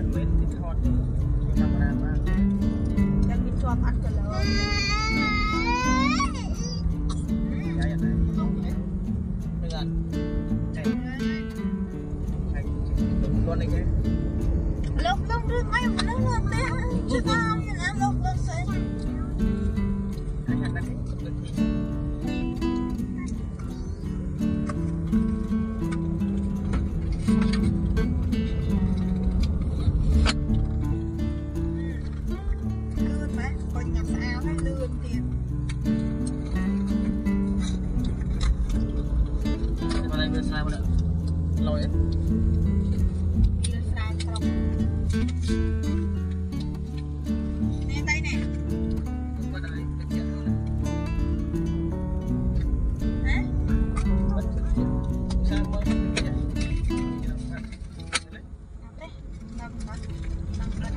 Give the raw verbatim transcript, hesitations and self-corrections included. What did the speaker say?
mấy cái thọt thì làm làm mà đang bị cho bắt cả lỡ đây này bây giờ chạy chạy con này cái lúc lúc trước mấy mà nó luôn đấy chứ tao như là lúc lúc sẽ lươn mà coi nhập áo hay lươn tiền con này vừa sai một đợt lôi ấy lươn sai không nè tay nè không có đây cái chuyện luôn hả sao mới cái này đây nằm mắt nằm mắt